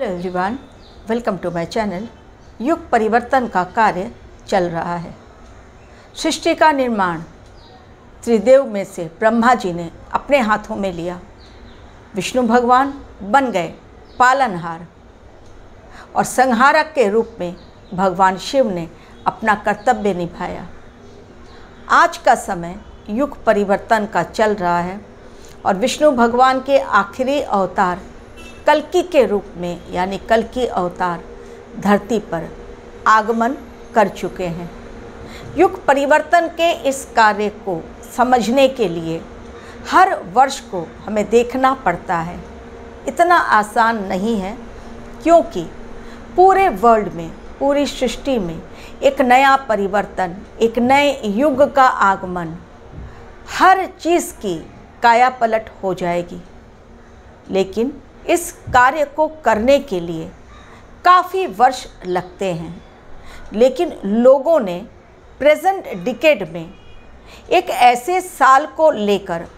Hello everyone, welcome to my channel. युग परिवर्तन का कार्य चल रहा है। सृष्टि का निर्माण त्रिदेव में से ब्रह्मा जी ने अपने हाथों में लिया। विष्णु भगवान बन गए पालनहार और संहारक के रूप में भगवान शिव ने अपना कर्तव्य निभाया। आज का समय युग परिवर्तन का चल रहा है और विष्णु भगवान के आखिरी अवतार कल्कि के रूप में यानी कल्कि अवतार धरती पर आगमन कर चुके हैं। युग परिवर्तन के इस कार्य को समझने के लिए हर वर्ष को हमें देखना पड़ता है। इतना आसान नहीं है, क्योंकि पूरे वर्ल्ड में, पूरी सृष्टि में एक नया परिवर्तन, एक नए युग का आगमन, हर चीज़ की काया पलट हो जाएगी। लेकिन इस कार्य को करने के लिए काफ़ी वर्ष लगते हैं। लेकिन लोगों ने प्रेजेंट डिकेड में एक ऐसे साल को लेकर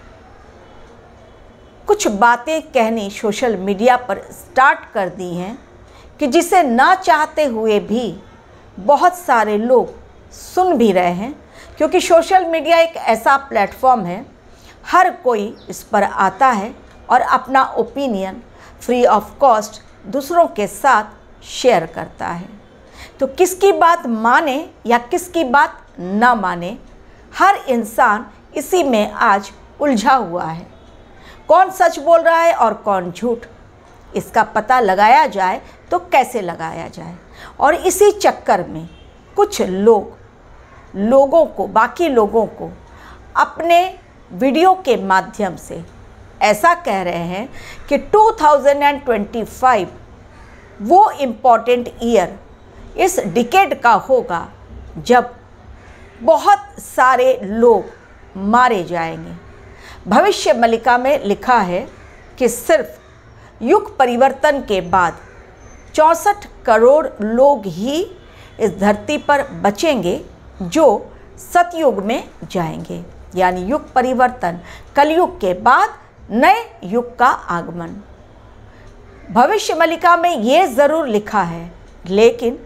कुछ बातें कहनी सोशल मीडिया पर स्टार्ट कर दी हैं कि जिसे ना चाहते हुए भी बहुत सारे लोग सुन भी रहे हैं, क्योंकि सोशल मीडिया एक ऐसा प्लेटफॉर्म है, हर कोई इस पर आता है और अपना ओपिनियन फ्री ऑफ कॉस्ट दूसरों के साथ शेयर करता है। तो किसकी बात माने या किसकी बात ना माने, हर इंसान इसी में आज उलझा हुआ है। कौन सच बोल रहा है और कौन झूठ, इसका पता लगाया जाए तो कैसे लगाया जाए। और इसी चक्कर में कुछ बाकी लोगों को अपने वीडियो के माध्यम से ऐसा कह रहे हैं कि 2025 वो इम्पॉर्टेंट ईयर इस डिकेड का होगा जब बहुत सारे लोग मारे जाएंगे। भविष्य मलिका में लिखा है कि सिर्फ युग परिवर्तन के बाद 64 करोड़ लोग ही इस धरती पर बचेंगे जो सतयुग में जाएंगे, यानी युग परिवर्तन, कलयुग के बाद नए युग का आगमन। भविष्य मलिका में ये ज़रूर लिखा है, लेकिन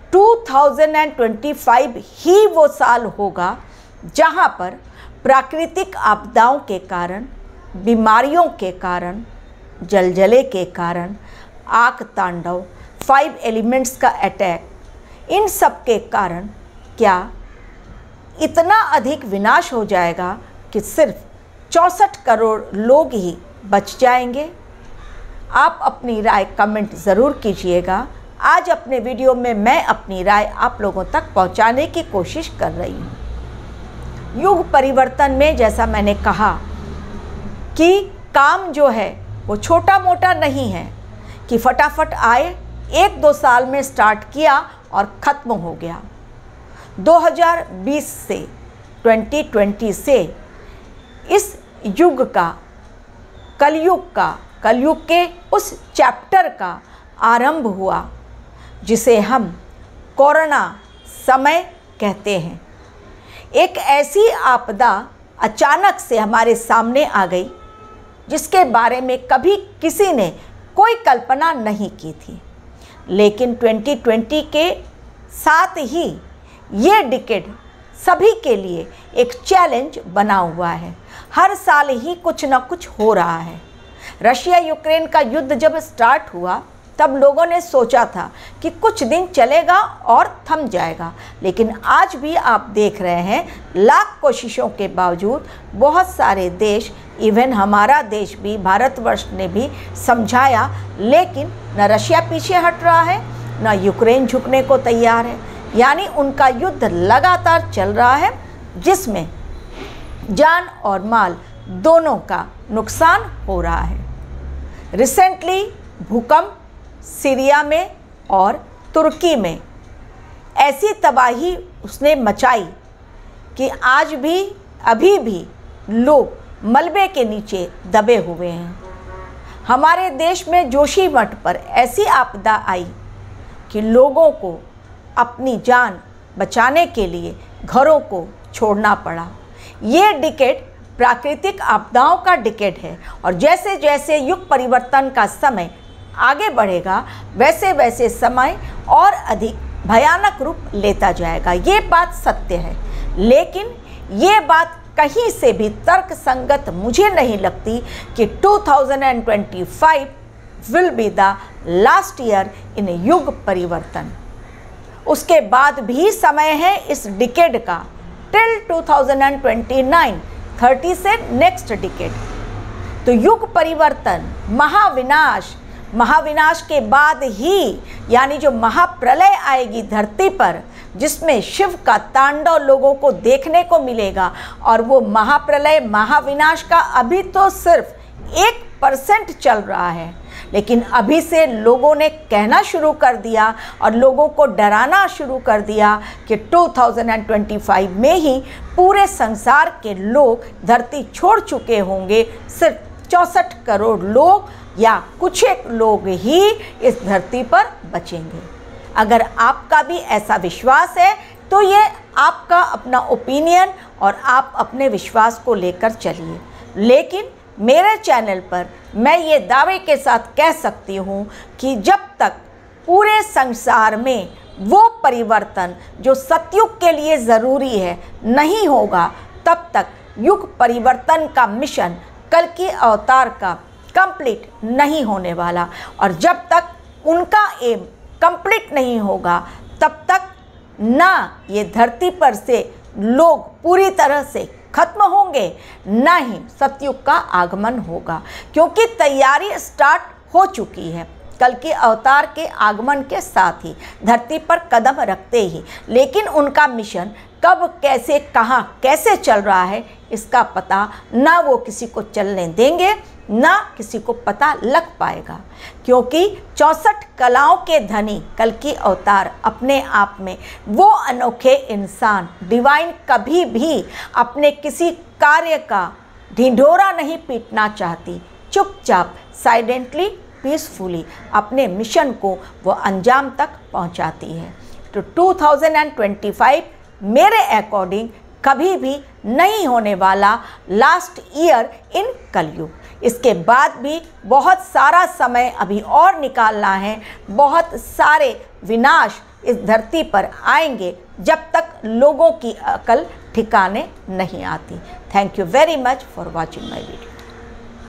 2025 ही वो साल होगा जहाँ पर प्राकृतिक आपदाओं के कारण, बीमारियों के कारण, जलजले के कारण, आग तांडव, 5 एलिमेंट्स का अटैक, इन सब के कारण क्या इतना अधिक विनाश हो जाएगा कि सिर्फ 64 करोड़ लोग ही बच जाएंगे। आप अपनी राय कमेंट ज़रूर कीजिएगा। आज अपने वीडियो में मैं अपनी राय आप लोगों तक पहुंचाने की कोशिश कर रही हूं। युग परिवर्तन में जैसा मैंने कहा कि काम जो है वो छोटा मोटा नहीं है कि फटाफट आए, 1-2 साल में स्टार्ट किया और ख़त्म हो गया। 2020 से 2020 से इस युग का, कलयुग के उस चैप्टर का आरंभ हुआ जिसे हम कोरोना समय कहते हैं। एक ऐसी आपदा अचानक से हमारे सामने आ गई जिसके बारे में कभी किसी ने कोई कल्पना नहीं की थी। लेकिन 2020 के साथ ही ये डिकेड सभी के लिए एक चैलेंज बना हुआ है। हर साल ही कुछ ना कुछ हो रहा है। रशिया यूक्रेन का युद्ध जब स्टार्ट हुआ तब लोगों ने सोचा था कि कुछ दिन चलेगा और थम जाएगा, लेकिन आज भी आप देख रहे हैं लाख कोशिशों के बावजूद बहुत सारे देश, इवन हमारा देश भी, भारतवर्ष ने भी समझाया, लेकिन न रशिया पीछे हट रहा है न यूक्रेन झुकने को तैयार है। यानी उनका युद्ध लगातार चल रहा है जिसमें जान और माल दोनों का नुकसान हो रहा है। रिसेंटली भूकंप सीरिया में और तुर्की में ऐसी तबाही उसने मचाई कि आज भी, अभी भी लोग मलबे के नीचे दबे हुए हैं। हमारे देश में जोशीमठ पर ऐसी आपदा आई कि लोगों को अपनी जान बचाने के लिए घरों को छोड़ना पड़ा। ये डिकेड प्राकृतिक आपदाओं का डिकेड है और जैसे जैसे युग परिवर्तन का समय आगे बढ़ेगा वैसे वैसे समय और अधिक भयानक रूप लेता जाएगा। ये बात सत्य है, लेकिन ये बात कहीं से भी तर्क संगत मुझे नहीं लगती कि 2025 will be the last year in युग परिवर्तन। उसके बाद भी समय है इस डिकेड का, टिल 2029, 30 से नेक्स्ट डिकेड। तो युग परिवर्तन, महाविनाश के बाद ही, यानी जो महाप्रलय आएगी धरती पर, जिसमें शिव का तांडव लोगों को देखने को मिलेगा। और वो महाप्रलय, महाविनाश का अभी तो सिर्फ 1% चल रहा है, लेकिन अभी से लोगों ने कहना शुरू कर दिया और लोगों को डराना शुरू कर दिया कि 2025 में ही पूरे संसार के लोग धरती छोड़ चुके होंगे। सिर्फ 64 करोड़ लोग या कुछ एक लोग ही इस धरती पर बचेंगे। अगर आपका भी ऐसा विश्वास है तो ये आपका अपना ओपिनियन और आप अपने विश्वास को लेकर चलिए, लेकिन मेरे चैनल पर मैं ये दावे के साथ कह सकती हूँ कि जब तक पूरे संसार में वो परिवर्तन जो सतयुग के लिए ज़रूरी है नहीं होगा, तब तक युग परिवर्तन का मिशन, कल्कि अवतार का, कंप्लीट नहीं होने वाला। और जब तक उनका एम कंप्लीट नहीं होगा, तब तक ना ये धरती पर से लोग पूरी तरह से खत्म होंगे, ना ही सतयुग का आगमन होगा, क्योंकि तैयारी स्टार्ट हो चुकी है कल्कि अवतार के आगमन के साथ ही, धरती पर कदम रखते ही। लेकिन उनका मिशन कब, कैसे, कहाँ, कैसे चल रहा है, इसका पता ना वो किसी को चलने देंगे, ना किसी को पता लग पाएगा, क्योंकि 64 कलाओं के धनी कल्कि अवतार अपने आप में वो अनोखे इंसान, डिवाइन, कभी भी अपने किसी कार्य का ढिंढोरा नहीं पीटना चाहती। चुपचाप, साइलेंटली, पीसफुली अपने मिशन को वो अंजाम तक पहुंचाती है। तो 2025 मेरे अकॉर्डिंग कभी भी नहीं होने वाला लास्ट ईयर इन कलयुग। इसके बाद भी बहुत सारा समय अभी और निकालना है, बहुत सारे विनाश इस धरती पर आएंगे जब तक लोगों की अकल ठिकाने नहीं आती। Thank you very much for watching my video.